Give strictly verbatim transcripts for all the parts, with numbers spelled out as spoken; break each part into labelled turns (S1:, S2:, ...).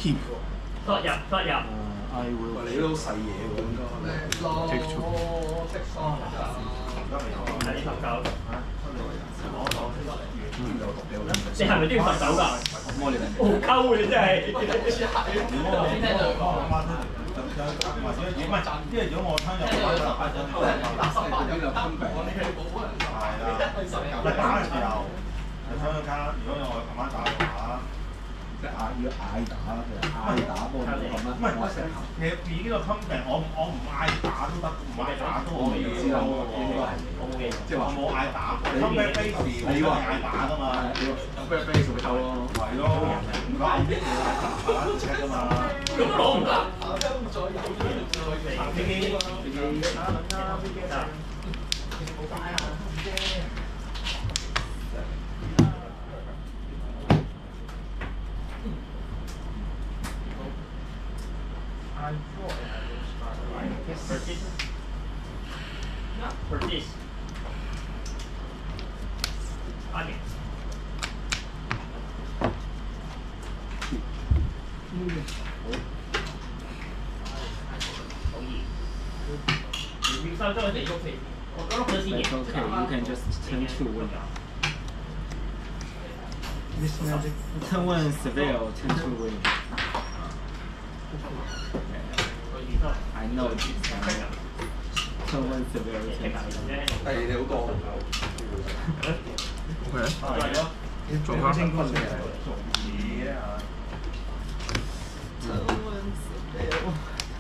S1: keep。
S2: 突入突入。
S1: I will。
S3: 你都細嘢喎，應該。
S1: Take two。
S2: 係你十九。你係咪中意十九㗎？好溝嘅你真係。
S4: 唔係，因為如果我聽就打十八張，十八有就分餅。係啦，咪打嘅時候，就想加。如果我琴晚打嘅話，
S3: 即係嗌要嗌打嘅，嗌打波唔係咁
S4: 唔係，其實自己個分餅，我我唔嗌打都得，唔嗌打都可以。
S3: 知道應該係。
S2: 我冇嘅，
S4: 即係話冇嗌打，分餅 base 你話嗌打㗎嘛？
S3: 咁咩 base 咪夠咯？
S4: 係咯，唔啱啲嘢打打赤㗎嘛。
S2: 咁都攞唔到。
S4: 飛機，飛機，打輪啦，飛機啊！
S2: Purchase. Onion. 好易。你收咗你碌皮，我碌咗先。
S1: That's okay. You can just turn two win. This magic. Turn one Seville, turn two win. I know this. Turn one Seville, turn two.
S3: 係你好多。
S1: OK。
S4: 係咯，
S1: 做翻。
S4: 做嘢啊！
S1: Turn one Seville.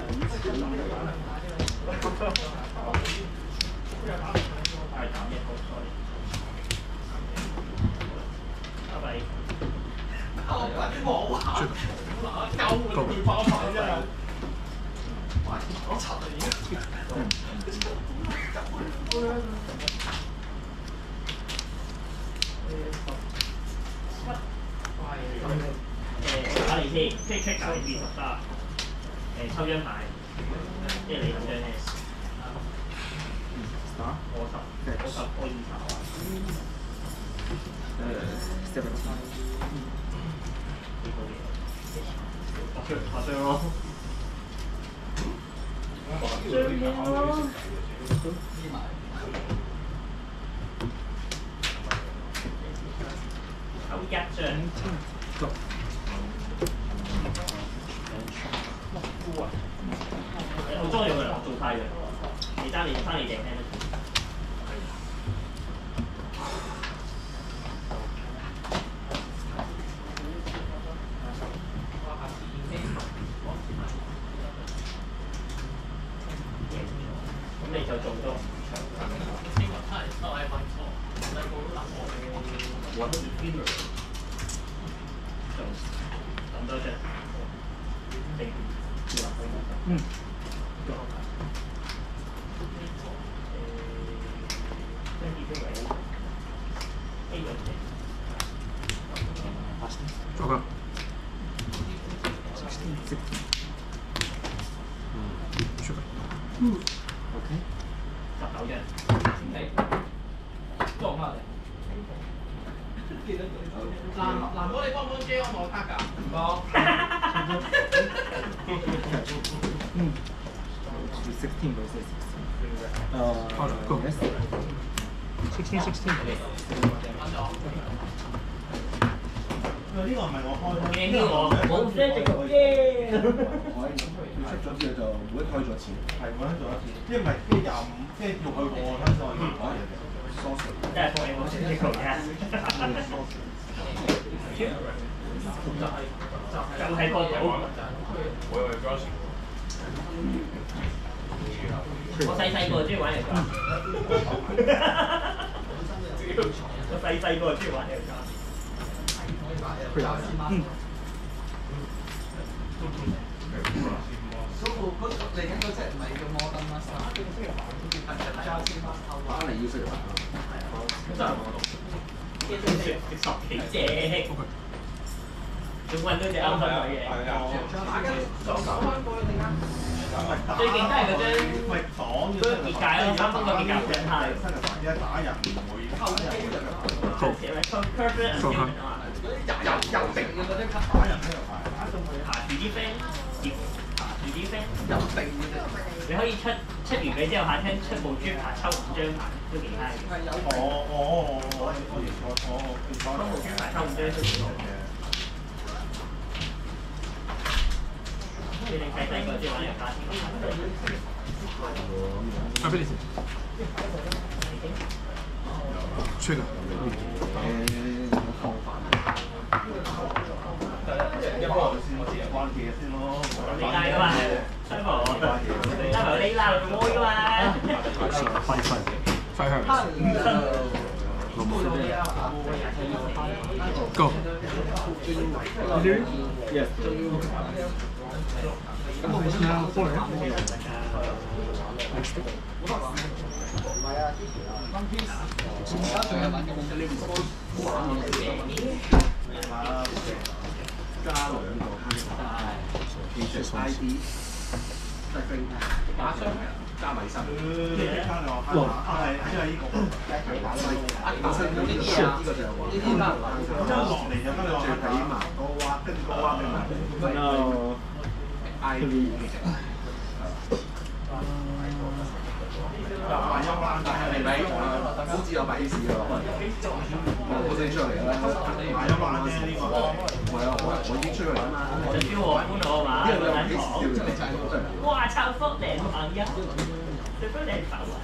S2: 誒打你先，即係 check 打你變十三。誒抽張牌，即係你兩張 S。我十，我十，我二十。誒 seven。學學張咯。學張咯。抽一張。我中意佢啦，做晒嘅。你爭你爭你訂聽得。咁你就做咗。咁多張。嗯。
S1: 做個。sixteen sixteen。嗯，出嚟。嗯。OK。
S2: 十九張。撞下嚟。南南哥，你幫唔幫 J 安攞卡㗎？唔幫。
S1: 嗯。sixteen versus sixteen. Uh, go. Yes. sixteen sixteen.
S4: 呢個唔係我開開，
S2: 呢個冇 set 嘅耶！
S3: 出咗之後就每一開咗一次，
S4: 係每一做一次，即係唔係即係廿五，即係要去過睇咗要講嘢嘅。
S2: 即係放你冇 set 嘅嘅。就係個島。我細細個中意玩遊戲。我細細個中意玩遊戲。嗯。
S5: 嗰部嗰嚟緊嗰隻唔係叫摩登啦，
S3: 打嚟要識打。
S2: 真係我讀。十幾隻。仲揾到隻啱身位嘅。最勁都係嗰張
S4: 咪擋
S2: 嗰個結界咯，三分個結界好真係。
S4: 一打人唔會打人。
S2: 好。perfect。
S1: 做下。
S5: 又又定嘅嗰張卡。
S4: 打人咧又係，打中佢係。
S2: 住啲 friend 接爬住啲 friend。
S5: 有定嘅啫。
S2: 你可以出出完佢之後，下廳出部豬扒抽五張牌都幾 high 嘅。
S4: 我我我我我我
S2: 抽部豬扒抽五張都幾好嘅。你哋計低個即係玩兩家先。
S6: 啊，俾你先。出啦。
S3: 誒，我放飯。
S4: 一般我先我自己關機先咯。
S2: 你拉㗎嘛？西部，西部你拉唔開㗎嘛？
S6: 快快快向。Go。
S1: Yes.
S6: 咁我先啦，過嚟啊！
S5: 而家仲有玩緊呢個
S3: 加兩個黑帶，其實 I D 打雙加埋身。
S4: 加兩個黑帶，係因為呢個
S5: 打上呢啲啊，呢個就係話呢啲啦，
S4: 即係落嚟就加兩個
S3: 最
S4: 黑帶
S3: 起碼多挖跟多挖跟埋。
S1: No.
S3: I D
S4: 買一萬，
S3: 係咪？好似有擺市㗎，我先出嚟啦。
S4: 買一萬啫呢個。
S3: 唔係啊，我我已經出嚟啦嘛。
S2: 就標我搬到啊嘛，
S3: 呢個你幾時調出嚟？
S2: 哇！臭福靚朋友，最福靚手啊！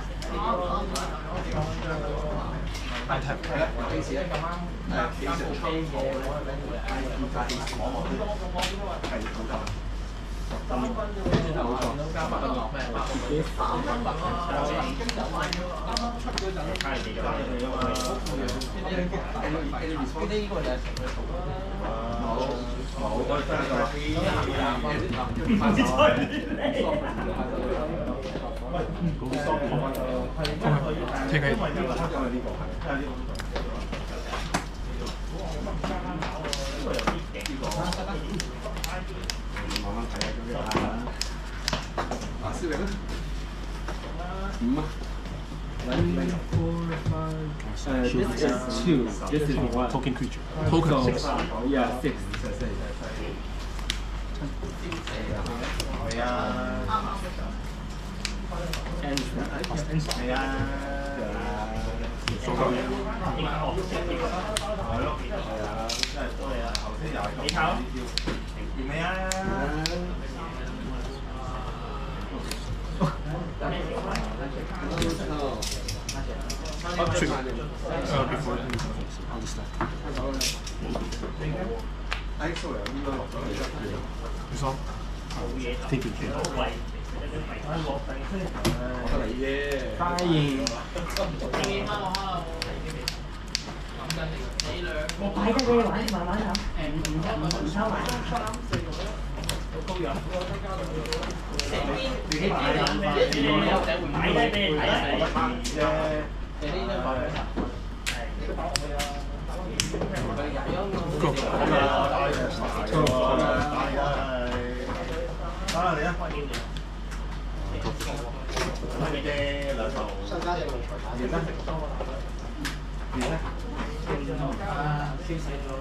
S6: 大踢。
S3: 係啊，幾時咧？咁啱誒幾時出？I D 加幾時？係好夠。 冇錯，加百分落咩？三分百啊！啱啱出嗰陣，加你哋㗎嘛？呢啲個就係成個圖。冇冇，我哋真係個。
S6: 聽起。
S3: 慢慢睇下咁樣啊！啊，思明啊，五啊。
S1: One, four, five. Uh, this is two. This is one.
S6: Token creature. Token six.
S1: Yeah, six.
S4: 係啊。
S1: And
S4: 係啊。
S6: 數夠。
S4: 係咯。係啊，真係多嘢啊！頭先又係咁。你炒？要未啊？
S6: Trigger. Uh, before on the stack.
S3: 哎，sorry，應該落咗嚟得嘅。
S6: 你講。Thank you.
S3: 我得嚟啫。
S1: 答應。
S2: 我擺得俾你玩，慢慢諗。誒唔唔唔唔收埋。好高樣。成邊自己擺啦，你你有仔會擺低俾你睇啊！啫。你呢張擺俾佢。
S6: Go.
S4: 打啦你啊！你嘅兩頭。熱啦。熱啦。
S5: 啊，消死咗，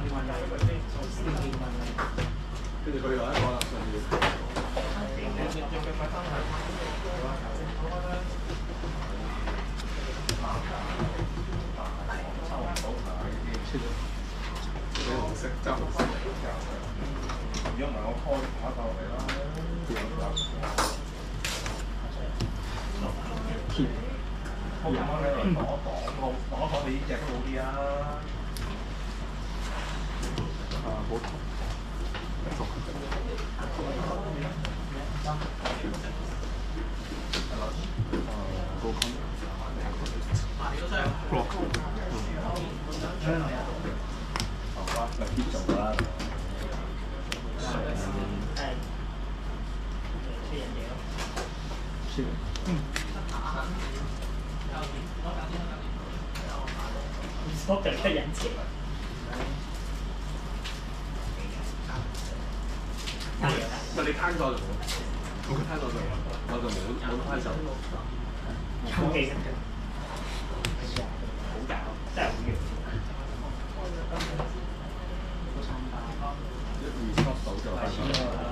S3: 跟住佢又一個啦，上面。你紅色執紅色。
S4: 如果唔係我 call 打鬥嚟啦。
S1: Keep.
S4: 我咁樣咧，擋一擋，我擋一擋你呢隻都好啲啊。
S6: 啊，冇。Go con. Block.
S3: 好啊，嚟 keep 做啦。
S1: 是。嗯。
S2: Stop 就出人錢。
S3: 唔係你攤咗就冇，我攤咗就我就冇冇攤手。
S2: 好技術嘅，好搞，真係好勁。
S3: 一二三。 到就翻返。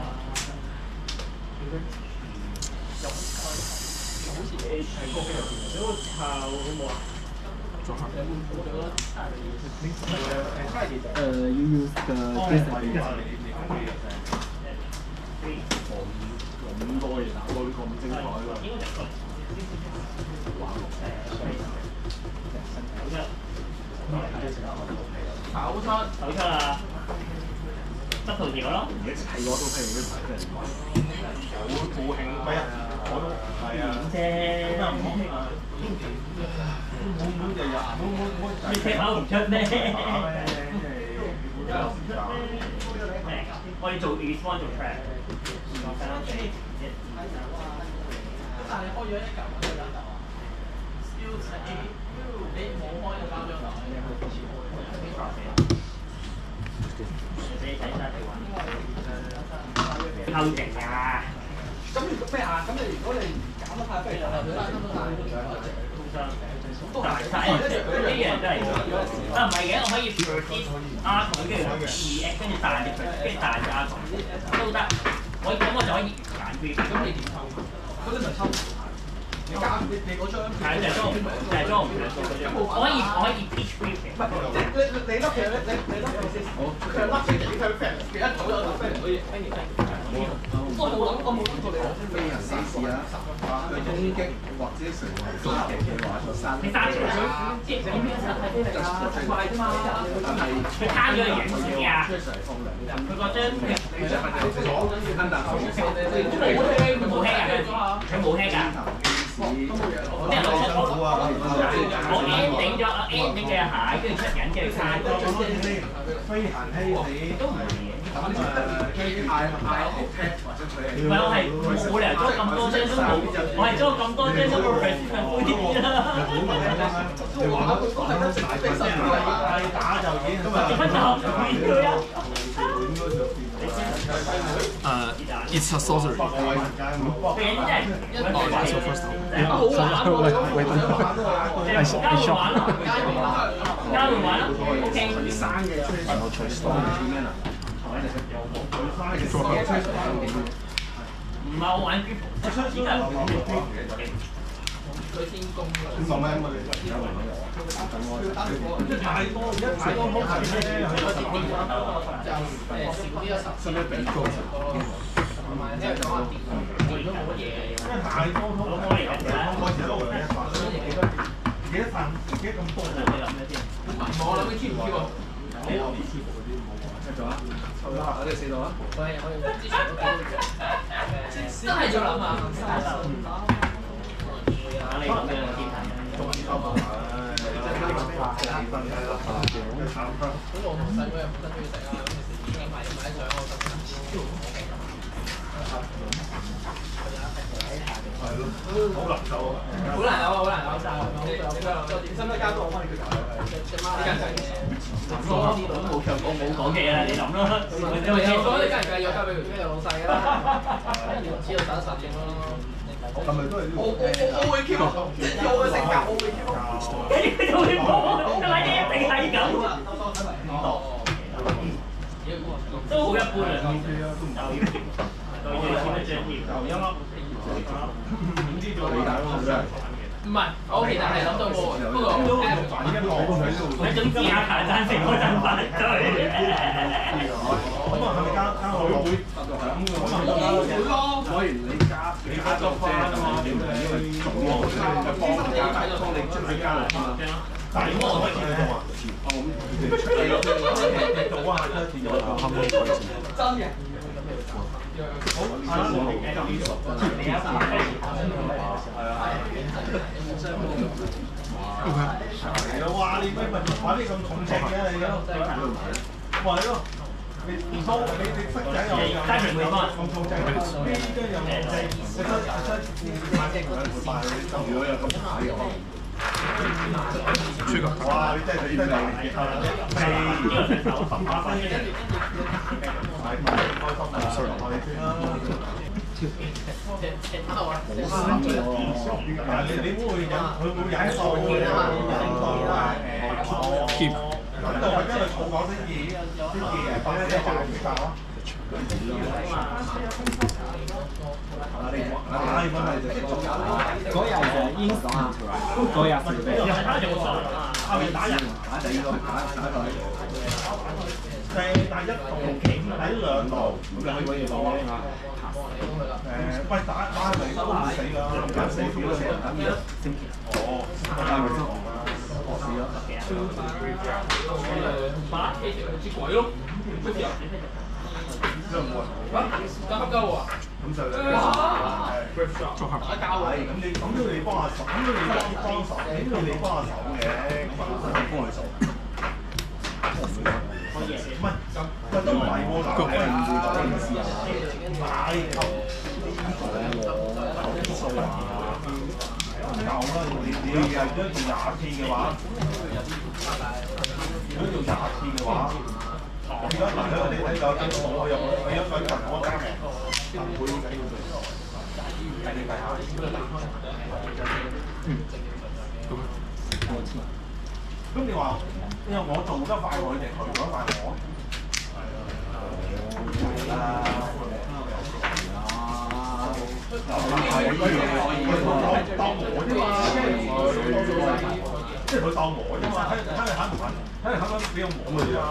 S1: Uh, you use the this again.
S3: 我五個嘢打到呢個咁精彩喎！
S2: 手出手出啊！得圖條咯。
S3: 係我都聽呢排真係好高興，唔係啊，我都係啊。
S2: 啫。
S3: 冇冇日日冇冇冇。
S2: 你踢口唔出咩？我哋做 response 做 track。但係你開咗一嚿嗰隻蛋頭啊 ，skill 四，你冇開就交張台。你睇晒地揾。偷情啊！
S5: 咁咩啊？咁你如果你減得太飛，就係佢拉得大。
S2: 大晒，呢樣真係啊唔係嘅，我可以 persist 阿同跟住二 X 跟住彈隻跟住彈隻阿同都得，我咁我就可以揀 grip。咁你點抽？嗰啲咪抽？你加你你嗰張係就係裝就係裝唔係裝嗰張。我可以我可以 pitch grip 嘅。唔係你你你笠嘅你你你笠 persist，佢係笠嘅你佢 friend， 佢一早有笠 friend 可以。我冇諗我冇諗過你
S3: 飛行試試啊！佢攻擊或者成為攻擊嘅話，就刪。
S2: 你刪除佢，即係點樣實體飛嚟啊？快啫嘛！
S3: 但係
S2: 佢攤咗嚟影先啊！佢嗰張佢
S3: 佢就係左跟但後先，
S2: 冇輕，佢冇輕㗎，佢冇輕㗎。即係我出我我 ending 咗 ending 嘅鞋，跟住出緊跟住刪。
S4: 飛行希你
S2: 都唔係嘅。
S3: 咁誒，機械械 attack 或者佢係。
S2: 唔係我係冇理由裝咁多張都冇，我係裝咁多張都冇 percent 咪灰啲啦。
S4: 你玩都玩得大份啲啊！打就已經咁啊！
S2: 點解就變佢啊
S6: Uh, it's a sorcery.
S2: 變啫。
S6: Oh, that's your first one.
S2: 好玩喎！
S6: Wait, wait. I, I
S2: 交換
S6: shot.
S2: 玩咯，交換玩咯 ，OK。
S3: 生嘅
S6: No choice.
S2: 唔係我玩 grip， 依家佢先攻啦。
S4: 五十蚊我哋而家嚟緊。太多，一太多鋪頭咧，佢有時變咗就誒少啲一十，甚至比高十多咯。同埋即係講下電，電都冇乜嘢。因為太多鋪頭，開始路嘅一百，幾多幾多份，幾多咁多？你諗咩先？我諗你 keep 唔 keep 啊？你啲 keep 嗰啲冇講，繼續啊！好啦，我哋四度啊！我哋我哋之前都幾多嘅，真係要諗啊！你講咩啊？中意收埋，幾分雞啦！咁我細個又本身中意食啊，咁你時時買買上我得唔係咯，好難收啊！好難有啊，好難有曬。你你個使唔使加多我幫你決定？只貓呢間仔諗咯，我冇強講冇講嘅啦，你諗啦。你話有講你梗係計咗交俾佢，有老細㗎啦。只要等實應咯。係咪都係呢個？我我我會 keep， 我嘅性格我會 keep。你就會講，咁你一定係咁。都好一般啊，就要就要 keep， 就要 keep 得專業。就因咯。唔知做理解咯，真係。唔係，我其實係諗到個不過你總之阿泰贊成嗰陣反對。咁啊，係咪加加我會咁嘅？我會咯。所以你加你加咗翻啊嘛，點解因為總我就幫你加幫你將佢加落去嘛。但係如果我可以做啊，哦咁你出嚟做啊，真係真嘅。好，係啦，你一發係啊，係咯，哇！你咩問玩啲咁重情嘅你咯？哇！係咯，你唔收你你識仔又又咁重情，呢啲又重情，你出出買機佢會賣你，如果有咁大嘅可能。哇！你真係你真係係呢個成手十八分嘅。買買開心啊！我哋先啦。但係你你會引佢會引數嘅，引數啊誒，
S6: keep。
S4: 都係因為儲講啲嘢，啲嘢誒，擺喺啲白面度咯。
S1: 嗰日就 instant 嗰日是咩？
S4: 後面打人，打第二個打打佢。誒，但一度喺兩度，咁你可以揾嘢講啊。誒，喂，打打係咪都死㗎？打死咗成等嘢星期。哦，打咪真係我死咗。打接鬼咯！真係冇人。啊？打黑膠啊？咁就你哇！做下打交係咁你咁都你幫下手，咁都你幫幫手，咁都你幫下手嘅，咁啊幫佢手。唔係，喂都唔係喎，嗱，睇唔住講件事啊，買球數啊，夠啦！你你係如果做廿次嘅話，如果做廿次嘅話，而家嗱喺我哋睇到我入我有份份我加嘅，唔會計計你計下。嗯，咁咁你話？因為我做得快佢哋，佢做得快我。係啦。係當我啫嘛，即係佢當我啫嘛，睇睇你肯唔肯，睇你肯唔肯俾我摸佢啫嘛。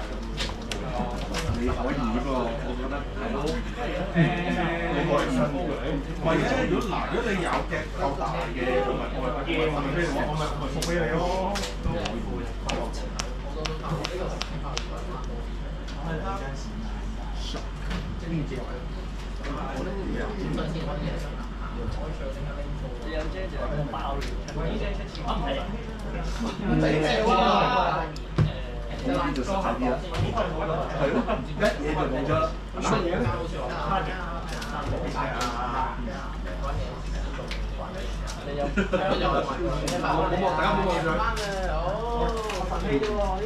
S4: 你可以喎，我覺得係咯。你可以新嘅。唔係啫，如果嗱，如果你有嘅夠大嘅，我咪我咪我咪俾你，我咪我咪復俾你咯。呢啲就實際啲啦，係咯，一嘢就冇咗啦。乜嘢咧？冇冇，大家冇望住。係喎，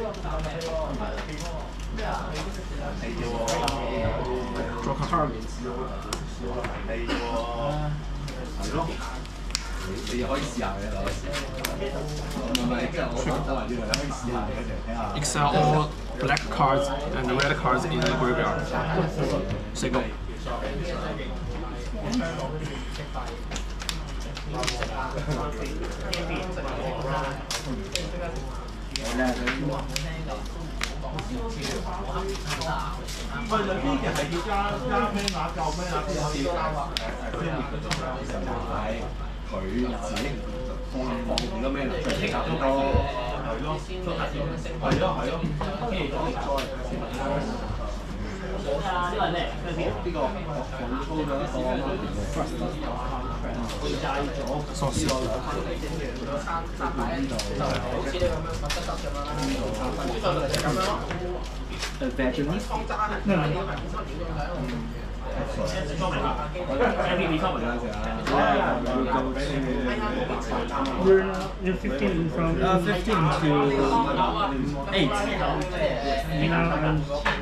S4: 做卡卡面試喎，係喎，係咯，你你又可以試下嘅，攞嚟試。唔係，即係我講話啲，你可以試下嘅，睇下。
S6: Excel all black cards and red cards in the graveyard. Say go.
S4: 喂，兩邊嘅係要加加咩額夠咩額先可以誒誒先面嘅狀態嘅時候，係佢自己放放幾多咩額，即係差唔多係咯，係咯係咯。呢個係咩？呢個我放高咗一個 first 佢戒咗呢個兩分呢度，好似你咁樣得得咁樣啦。呢度就係咁樣咯。誒 vegetable 方渣係呢個係冇乜料咁樣。誒裝明啦 ，M P B 裝明啦，成啊。
S1: You're you're fifteen from uh fifteen to eight. Now I'm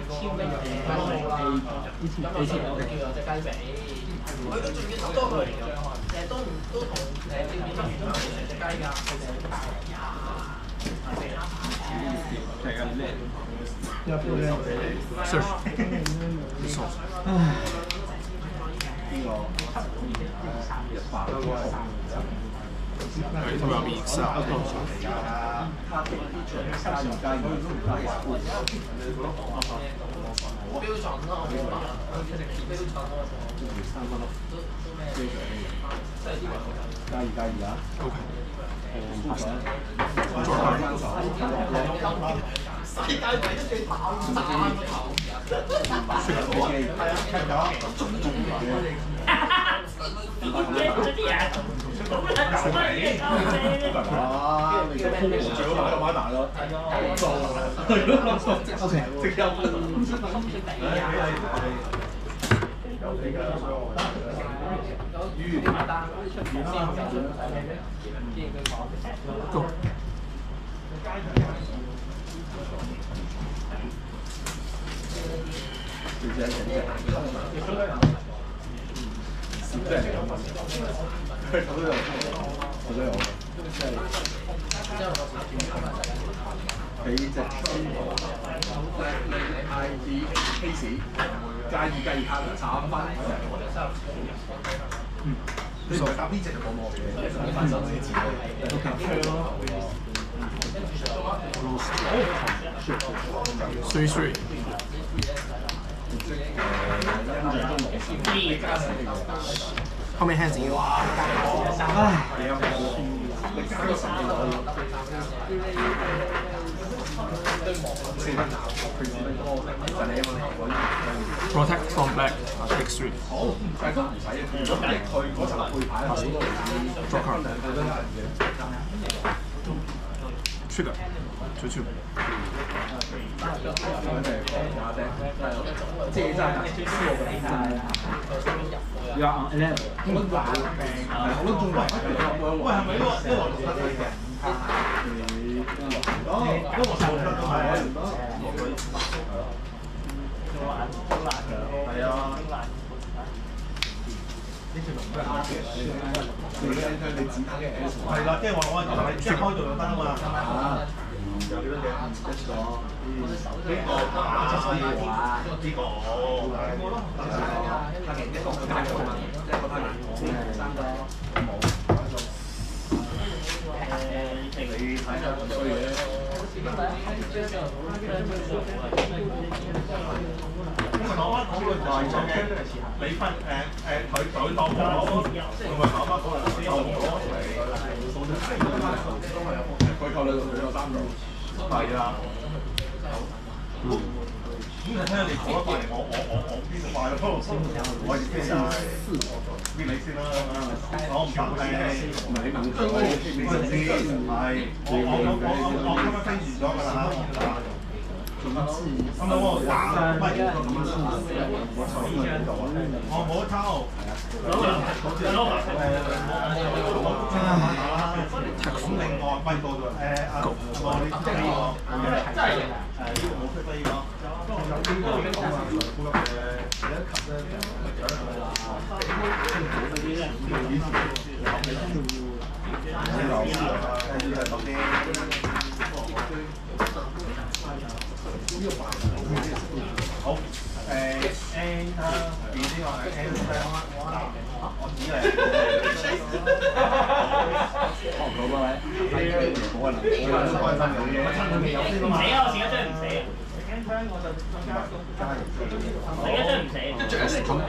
S1: eighteen. Eighteen. Okay. 佢都仲要投多佢，誒都唔都同誒正面執完都係成隻雞㗎。
S6: Search. Resource. Right, it will be Excel.
S2: 標準咯，我明白。標準咯。三分六。
S4: 加二加二啊
S6: OK.
S2: 世界第一最跑三個頭。
S4: 係啊，聽咗。
S2: 啲嘢。
S4: 啊！你最好買個馬達咯，做係咯 ，OK， 即刻。有你嘅魚馬達，出面先
S6: ，Go。
S4: 小姐，小姐。即係咁問，佢都有，我都有，即係俾隻 I D case。
S5: 介意介意卡慘翻。嗯。你唔係搭呢只就冇望嘅，分手自己都夾車咯。
S6: Three three。How many hands you?
S5: 唉，你加咗十幾個。四分打，佢只不過就你揾
S6: Protect from back. Take three.
S5: 好，但係都唔使啊。如果逼佢嗰層背牌好多，draw card 兩個都係嘅。
S6: Trigger. Two two.
S5: 即係真係，You are on eleven。好多大病，好多中圍。喂，係咪呢個呢個六七嘅？哦，嗰個數出都係。係啊。呢條龍都係啱嘅。你指打嘅 S。係啦，即係話我係一開做就得啊嘛。有幾多隻？一個。呢個啊，呢個。呢個咯。拍嘅一個拍嘅，一個拍嘅。三個。冇。誒，你睇下咁衰嘅。講翻講句大咗嘅，你分誒誒佢佢當咗，同埋講翻講嚟之後講嚟，都係有佢扣你佢有三個，係啊。咁你睇下你講一塊嚟，我我我我邊塊咯？我邊啊？邊你先啦，我唔答你。唔係你問佢，你先係我我我我我今日飛完咗㗎啦嚇。咁樣我打唔係我隨意喺度啊！我冇偷。咁另外咪到咗誒啊！我呢即係呢個真係誒呢個冇出得呢個。呢個已經講埋咗呼吸嘅第一級咧，就係啦。嗰啲咧，呢個以前講嘅都要係老師啊，跟住係嗰啲。好，誒 N 啦，變呢個係 N 聲，我指嚟。學唔到㗎你？冇可能，我都開心嘅。唔死啊！我試一張唔死啊！N 聲我就更加加入。第一張唔死。跟住 S 咁。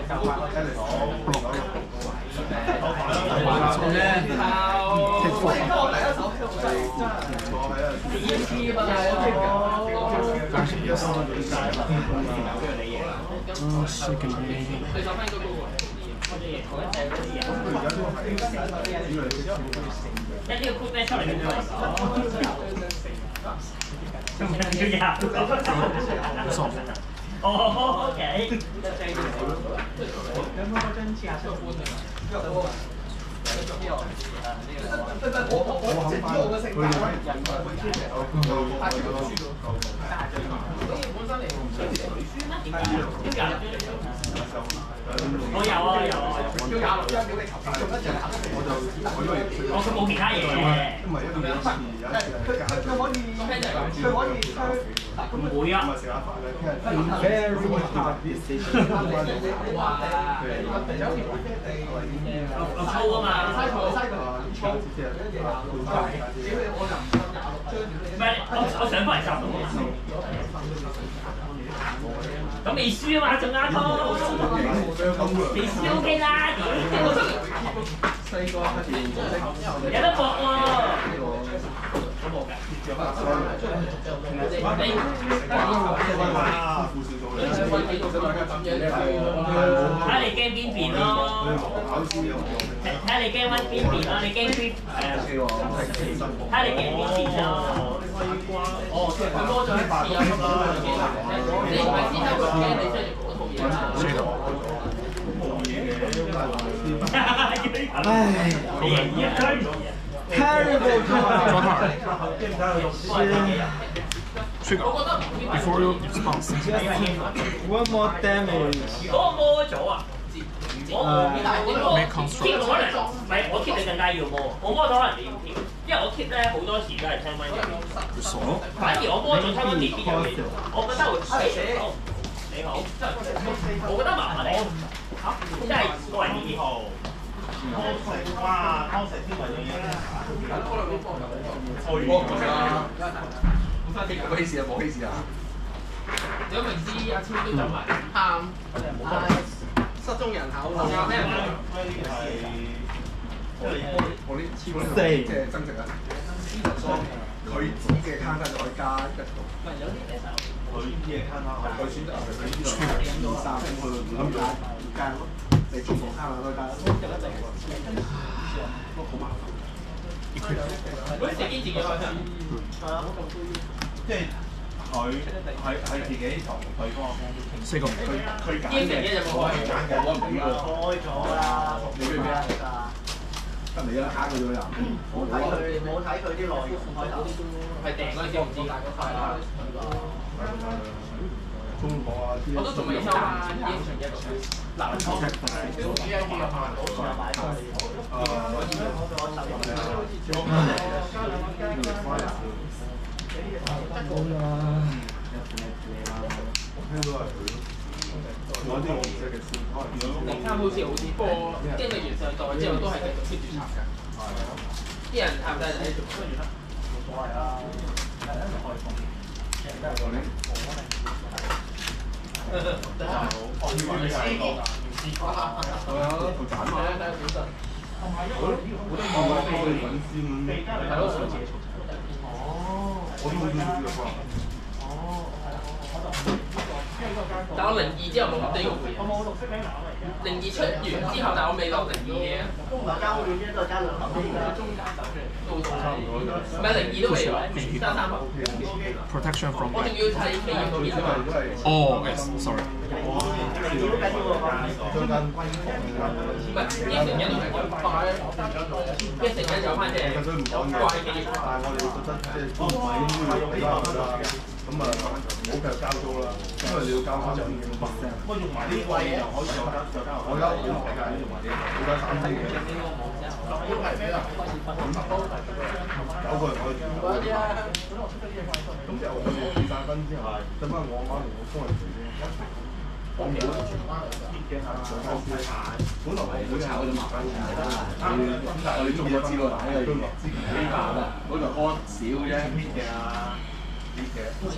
S6: 嗯，是咁嘅。
S2: 一呢個 code 咩出嚟嘅？要呀。哦 ，OK。有冇嗰張次下出官啊？我我我肯翻，佢哋人佢會出嚟，我佢佢輸到，所以本身嚟講唔想水輸咩？點解？我有啊有啊，要廿六張俾你求其中一隻，我就我佢冇其他嘢嘅，唔係一定要試，有一次佢佢可以佢可以唔會啊。Very hard decision。哇！我粗啊嘛，嘥佢嘥佢。唔係，我我上翻嚟集咁未輸啊嘛，仲啱拖。未輸 OK 啦，屌！有得搏喎。睇下你驚邊邊咯，睇下你驚乜邊邊咯，你驚邊係啊？睇下你驚邊邊咯。哦，佢多咗一次啊！你唔係先睇佢驚，你真係嗰套嘢啦。唉，terrible
S6: Draw card. Trigger. Before you response.
S5: One more damage.
S2: 如果我摸咗啊，我我 keep 可能唔係我 keep 你更加要摸，我摸咗可能你要 keep，因為我 keep 咧好多時都係聽蚊嘅。反而我摸咗聽蚊未必有嘢，我覺得會死。 你好，我覺得麻麻地嚇，即係個人意見。
S4: 湯食哇，湯食天為嘅嘢。
S3: 冇希事啊，冇希事啊！
S1: 如果明知阿超都走埋，喊失蹤人口啊！咩人啊？
S3: 我我啲超四即係增值啊！佢自己嘅卡單就可以加一個。
S1: 唔係有啲 S
S4: 佢啲嘢卡啦，
S3: 佢選擇係佢呢度二三去唔加唔加咯，你中國卡都加。都好麻煩。
S1: 嗰啲自己自己開心。係啊，
S4: 即係佢係係自己同對方
S6: 四個。
S4: 佢佢揀
S1: 應承嘅就冇開。
S4: 揀嘅我唔俾喎。
S1: 開咗啦，
S3: 你俾咩啊？得你啦，卡佢咗又。
S1: 冇睇佢，冇睇佢啲內容開頭。係訂嗰陣時唔知大嗰塊啦。
S3: 中國啊啲。
S1: 我都仲未收翻應承一個。嗱，我小 G I G 嘅飯好仲有擺翻。誒，我已經我我投入咗。
S3: 聽到係佢咯。我啲我唔識嘅先，可能
S1: 零三好似好似，不過經歷完上代之後都係繼續 keep 住插㗎。啲人插低就係做乜嘢啦？冇所謂啦，係一路開放。真係講你。真係好，我以為你係個唔試過。
S3: 係啊，佢揀嘛。
S1: 係啊，睇下本身。
S3: 好多好多網絡可以揾先。
S1: 係咯，上次。
S3: 哦，我都冇見呢個方法。
S1: 但我零二之後冇 update 過嘅。我冇綠色名碼嚟嘅。零二出完之後，但我未攞零二嘅。都唔係交會員啫，都係加兩盒。中間走嘅。都差唔多。唔係零二都未攞，爭三盒。
S6: Protection from
S1: 我仲要睇企業嗰邊啊嘛。
S6: 哦 yes sorry。
S1: 零二都緊要喎。唔係，一成一都係咁快，一成一有翻隻有怪嘅。
S3: 但係我哋覺得即係都唔係應該要交㗎啦。咁啊，唔好繼續交租啦，因為你要交翻兩幾百聲。
S4: 我用埋呢個嘢又可以又得又得。
S3: 我而家好唔計㗎，用埋呢個，而家三千嘅。
S1: 因為咩啊？
S3: 九個人可以住。咁就我哋結晒婚之後，得翻我媽同我幫人住啫。我冇得住翻嚟嘅嚇，上翻先。本來我會炒嗰啲麻煩錢嚟啦，咁但係我哋中咗知道，但係都落知幾萬啦，嗰度安少啫。啲嘅，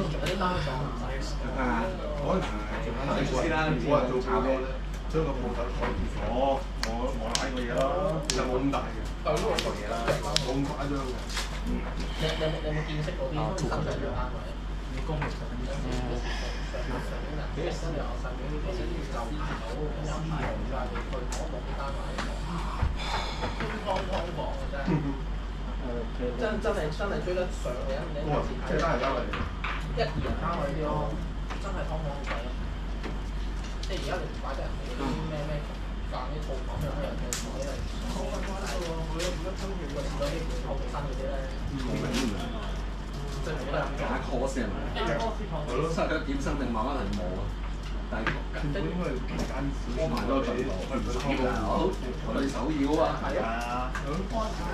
S3: 啊，可能係做先啦，我係做炒嘅，將個鋪頭開住咗，我我買個嘢啦，其實冇咁大嘅，都係做嘢啦，冇咁誇張嘅。
S1: 你你有冇你有冇見識嗰啲新上嘅單位？你公平上啲上上上幾日新又有上幾啲嗰啲就唔到，咁有排就係你去嗰個單位，空空房真係。真真係真係追得上嘅，你嗰時
S3: 即係單人單位嚟，
S1: 一二人單位啲咯，真係劏房好抵。即係而家你唔怪得人哋嗰啲咩咩間啲套房有咩人嘅，或者係好分開得喎，每一每一分月個時嗰啲後期生嗰啲咧，即係冇得咁
S3: 假 course 啊嘛，係咯，三十一點生定慢慢係冇啊。但係政府應該係間少埋多啲，佢唔會挑啊，我哋手要啊，係啊，
S1: 跟住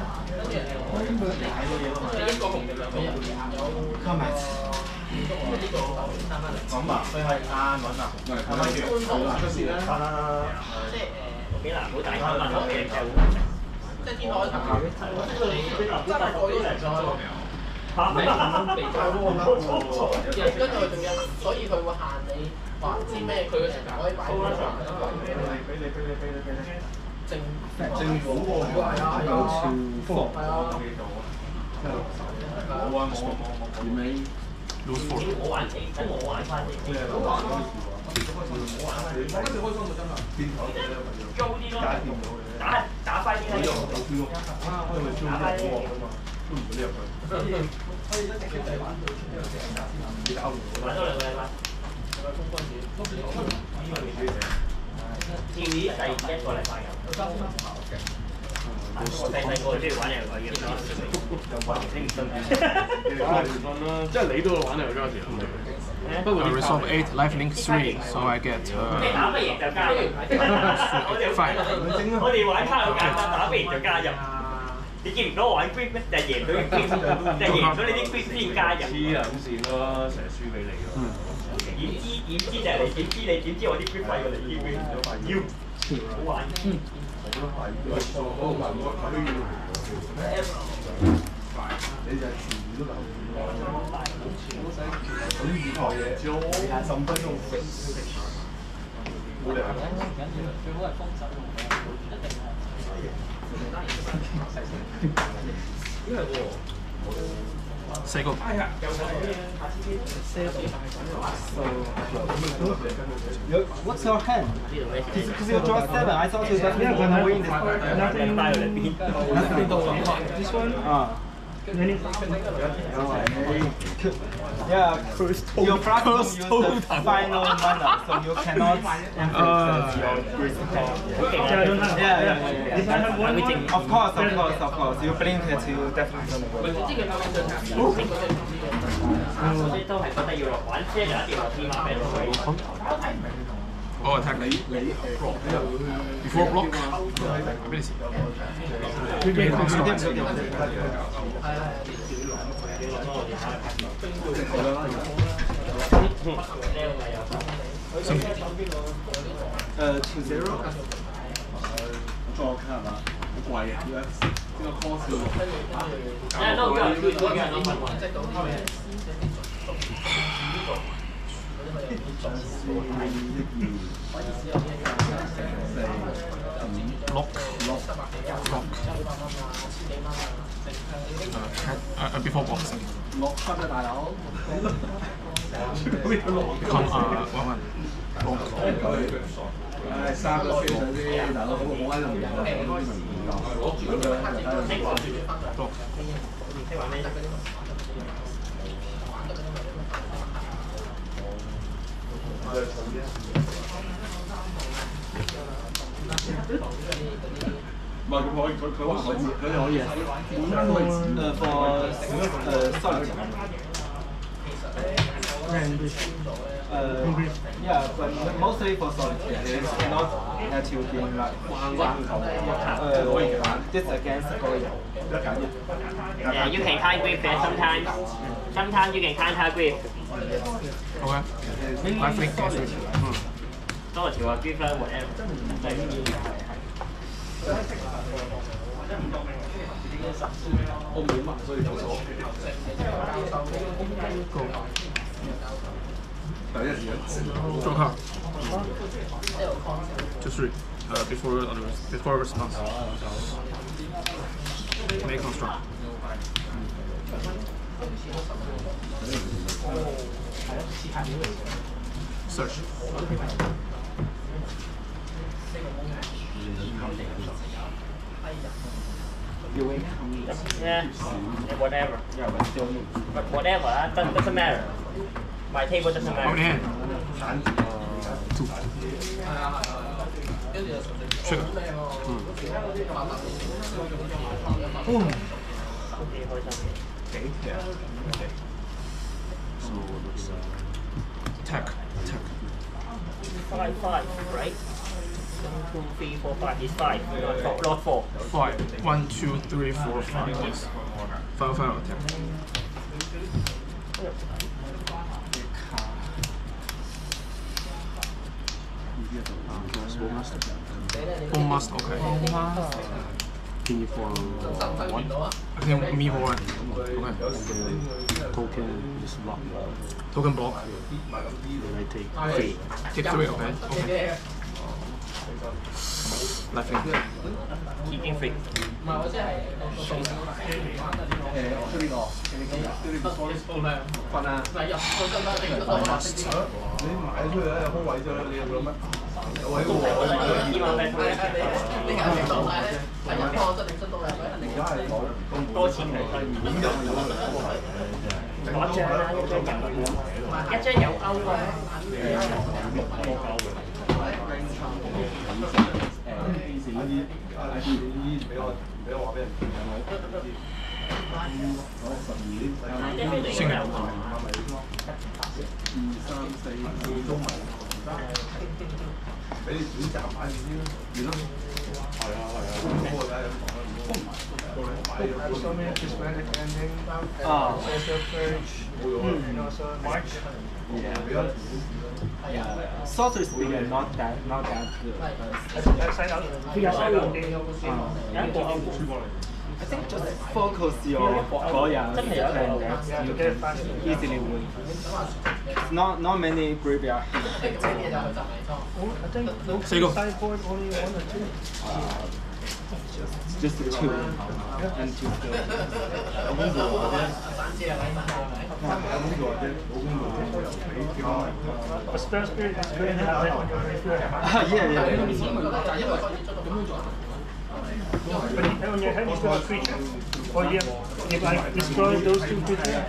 S1: 你一個紅嘅兩個人有三萬，呢個三萬零。
S4: 咁啊，佢係啱揾啊，
S3: 唔係睇翻住，出事啦，
S1: 即係誒
S2: 幾難，好大三萬六嘅就。
S1: 即係天台頭，真係過咗嚟咗。
S2: 嚇！
S1: 被偷喎，跟住佢仲有，所以佢會限你話知咩，佢嘅成可以擺幾多萬嘅位。
S3: 俾你俾你俾你俾你。
S1: 政
S3: 政府喎，
S1: 係啊，有潮福，係啊。
S3: 冇啊冇冇冇冇尾。
S2: 我玩 A，等我玩翻 A。
S3: 我玩嗰時喎，我玩翻你，我嗰時開心到真係。電台嗰啲
S2: 高啲咯，打打快啲啦。
S3: 因為超過喎㗎嘛，都唔會入去。可以一直喺度玩到出咗成日先，你搞唔到。
S2: 玩多兩個禮拜。
S1: 係咪封關子？
S2: 至於第一個禮拜有。我細細個中意玩遊戲嘅，又玩唔信。
S7: 即係你都玩遊戲嗰時。
S6: 不過 Resolve eight Life Link three, so I get
S2: 你
S6: uh,
S2: 打不贏就加入。我哋我哋玩卡好簡單，打不贏就加入。你見唔到我玩 grip 咩？就係贏到啲 grip，就係贏咗你啲 grip 先加入。
S7: 黐撚線咯，成日輸俾你㗎。
S2: 點知點知就係你點知你點知我啲 grip 費過嚟 grip 要好玩。嗯。
S5: 你就係詞語都諗唔到。嗰啲二台嘢，十五分鐘。冇理由。最好係幫手用嘅，一定係。因為喎。
S6: 四個。哎呀，有個
S8: 有 What's your hand? Because you draw seven, I thought you definitely gonna win this one.
S2: This one?
S8: Ah. Yeah, your platform uses final mana, so you cannot emphasize your
S2: Yeah, I don't have.
S8: Yeah, yeah, yeah.
S2: If I have one more,
S8: Of course, of course, of course. You blink it, you definitely win.
S2: 嗰啲都係覺得要落玩，即係有一條天馬俾佢。
S6: Oh, attack. Before block. Ability. Make construct.
S8: Uh, two zero.
S5: 再看係嘛？好貴啊！呢個 course 要。
S2: 誒，都夠，都夠，都夠。
S6: Block. Block. Uh, uh, before boxing.
S5: 六分啊，大佬！
S6: Become uh one one. Block.
S5: 唉，三個飛上啲大佬，好閪難贏啊！唔係佢可以，佢佢話可以，佢哋可以，本身都係指誒
S8: for 誒 solid. Uh, yeah, but mostly for solid. It's not that you can like uh, this against Korea.
S2: Yeah, you can counter grip there sometimes. Sometimes you can counter grip.
S6: Okay. Left link against it.
S2: 多條啊 grip 啦 whatever。
S5: 我冇問，所以做錯。第一時間。
S6: Draw card. Two three. Uh, before before response. Make construct. Search.
S2: Yeah, whatever. But whatever, that doesn't matter. My table doesn't
S6: How many
S2: matter.
S6: hand? Two. Trigger.
S2: Boom.
S6: Attack. Attack.
S2: Five, five, right? One, two, three, four, five. It's five. Not four. Not four.
S6: Five. One, two, three, four, five. Yes. Five, five attack. Home must, okay.
S7: Can you for one?
S6: I think me for one. Okay.
S7: Token is block.
S6: Token block.
S7: Then I take three.
S6: Take three, okay. Okay. Left link.
S2: Keeping free.
S5: 誒，我出呢個，你記得呢個分啊。你買出去咧有空位啫，你有冇乜？有位喎，買
S2: 多錢嚟對面。攞張啦，一張有，一張有歐啊。
S5: 阿姨，阿姨，你俾我俾我話俾人聽係咪？攞十二，
S6: 星人。
S5: 二三四四中文，俾你選擇買先啦，完啦。係啊係啊，咁我梗係咁講啦，
S2: so many prismatic ending.
S8: Oh.
S2: Also Purge. Mm. And also March.
S8: Yeah. Yeah. Sorcery speaker not that not that good.
S2: At side out.
S8: I think just focus your Goya and that you can easily win. Not not many graveyard hits.
S2: Oh, I think
S6: Saga.
S2: sideboard only one or two.
S8: Uh, just just two and two skills.
S2: A spell spirit is good to have on your graveyard.
S8: Yeah, yeah.
S2: But on your hand you still have a creature. Or you have, if I destroy those two creatures.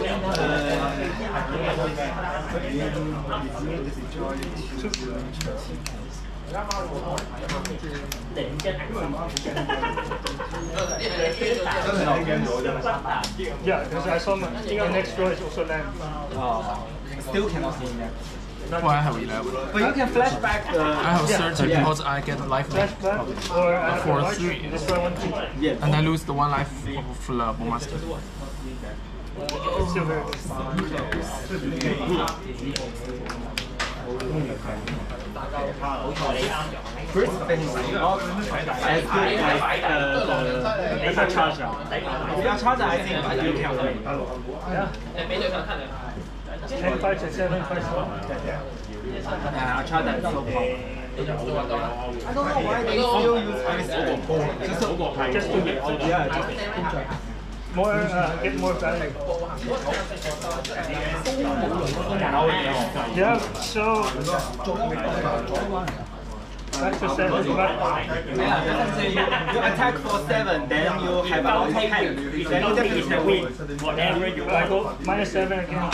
S2: Yeah, because I saw my the next draw is also land.
S8: Oh, still cannot see that.
S6: Well, I have eleven.
S8: But you can flashback the.
S6: I have thirty
S8: yeah.
S6: because I get life left.
S2: Flashback or I
S6: For
S2: have
S6: three.
S2: destroy one creature.
S8: Yeah.
S6: And I lose the one life of the Bowmaster.
S2: It's still very good.
S8: First thing is not as good as uh, the data charger. Data charger, I think you can win.
S2: Yeah. ten fights and seven fights.
S8: Yeah, charger is so powerful. I don't know why they still use this. Just,
S2: Just to get
S8: yeah, just
S2: more, uh, get more value. Yeah, so back to seven.
S8: yeah, let's say you, you attack for seven, then you have about ten. Then you definitely win.
S2: Whatever you I go minus seven again.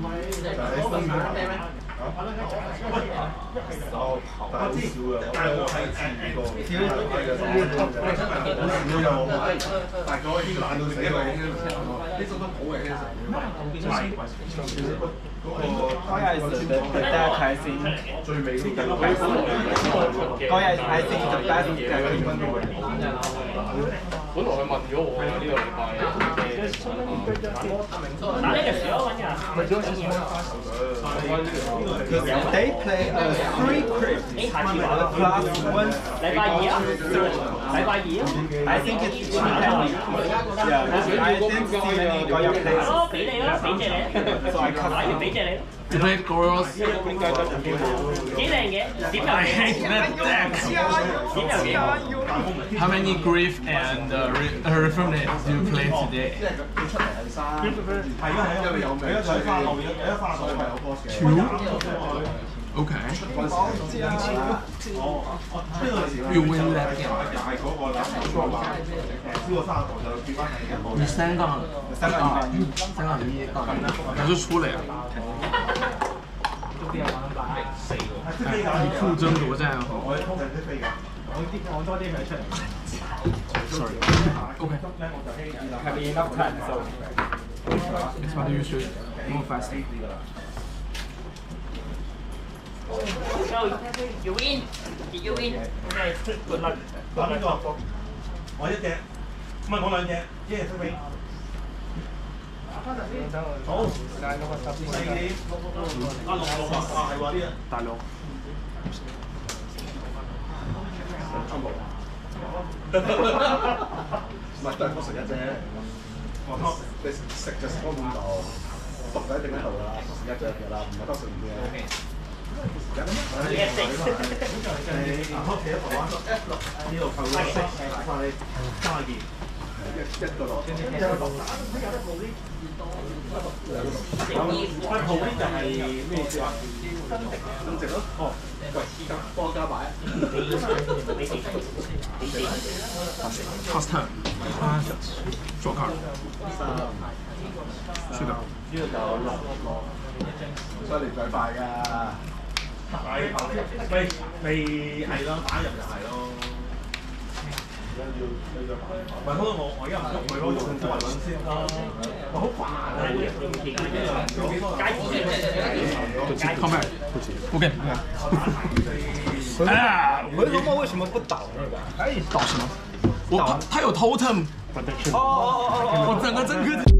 S8: Goya is the, the deck I think the best. Goya is I think the best deck in the world.
S1: 本來佢問咗我呢個禮拜。
S2: 打呢個時候揾人，咪咗少少。
S8: Because they play a three crit plus one.
S2: 禮拜二啊，禮拜二啊。
S8: I think it's cheap. Yeah, I didn't see any Goya plays.
S2: 咯，俾你啦，俾謝你。
S8: So I cut
S2: 打完俾謝你。
S6: You play Goros.
S2: 幾靚嘅，點又
S6: I hate that deck.
S2: 點又
S6: How many grief and uh, re uh, reformate do you play today? Two. Okay. You win that game. 你三杠，
S8: 三杠二，
S6: 三杠一杠，我就出了呀。你酷争夺战。Sorry. Okay.
S8: have enough time, so.
S6: It's what you should move fast.
S2: So you win, you win. Okay, good luck.
S4: 嗱邊個？我一隻，唔係我兩隻，一隻飛飛。好，四啊六六啊，啊係喎呢個。
S6: 大陸。
S5: 唔係都係嗰十一啫。我你食就食嗰五度，毒就一定喺度啦，十一隻嘅啦，唔係多食唔嘅。十一咩？係啊，屋企一度玩呢度扣咗息，翻你三件，一一個落，一個落。八號呢就係咩意思啊？增值咯。哦。喂，幫我加埋。
S6: Cost turn. 啊，左卡。是的。
S5: 呢度就六個，所以你最快㗎。
S4: 係咪咪係咯，打入就係咯。唔係，我我而家唔喐佢咯，用中文先啦。我好煩啊！
S6: Come back. OK. 啊！
S8: 回头猫为什么不倒那个？
S6: 哎，倒什么？我他有 totem，
S7: protection。
S8: 哦哦哦哦哦！
S6: 我整个真个。